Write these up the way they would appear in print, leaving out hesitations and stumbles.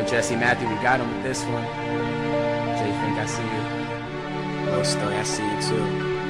Jesse Matthew, we got him with this one. Jay Fink, I see you. Lil Stoy, I see you too.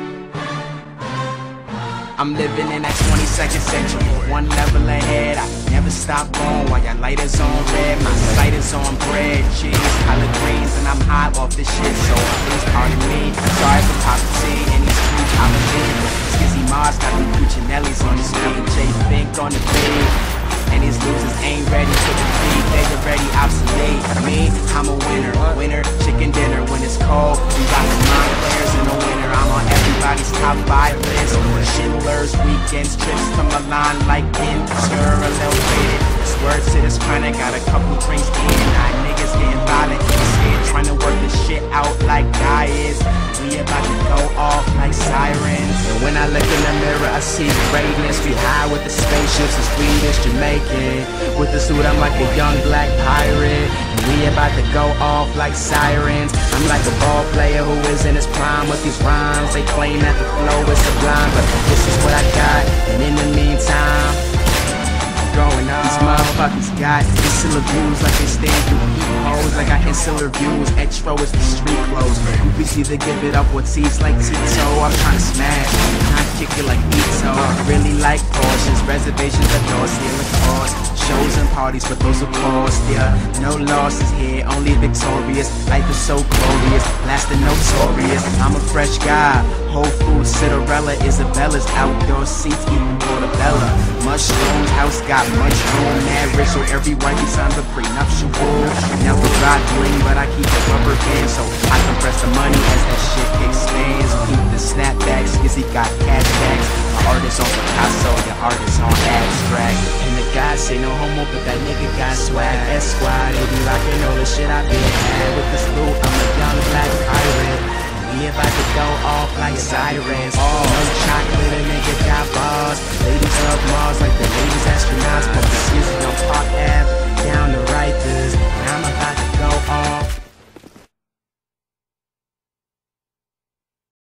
I'm living in that 22nd century, one level ahead. I never stop going while your light is on red. My sight is on bread, cheese, collard greens, and I'm high off this shit. So please pardon me. Sorry for prophecy and these streets I'm in. Skizzy Mars got the Cuccinellis on the street. Jay Fink on the beat. And these losers ain't ready to defeat, they already obsolete. Me, I'm a winner, winner, chicken dinner when it's cold. We got the 9 players in the winter, I'm on everybody's top 5 list. Schindler's weekends, trips to Milan like Inter, a little faded. Words to this chronic, got a couple drinks in. 9 niggas getting violent, scared, trying to work this shit out like guy is. We about to go off like sirens. And when I look in the mirror, I see greatness. We high with the spaceships, the Swedish, Jamaican. With the suit, I'm like a young black pirate. And we about to go off like sirens. I'm like a ball player who is in his prime with these rhymes. They claim that the flow is sublime, but this is what I got. And in the meantime, growing up, these motherfuckers got insular views like they stand through peepholes. I got insular views, extra is the street clothes. Groupies either give it up or tease like Tito. I'm trying to smash, not kick it like Ito. Really like Porsches, reservations at doors, here with cars. Shows and parties, but those are cost, yeah. No losses here, only victorious. Life is so glorious, lasting notorious. I'm a fresh guy, Whole Foods, Cinderella, Isabella's outdoor seats, even Portobello. Mushrooms, house got much room, mad ritual, everyone he signs a prenuptial. Never ride bling, but I keep a rubber band, so I compress the money as that shit expands. Keep the snapbacks, Skizzy got cash bags. My artist on Picasso, your artist on abstract. And the guys say no homo, but that nigga got swag. S-Squad, they be rockin' all the shit I been had. With this loot, I'm a young black pirate. We about to go off like sirens. No chocolate, a nigga got bars. Ladies love Mars like the ladies astronauts. But the Skizzy on Park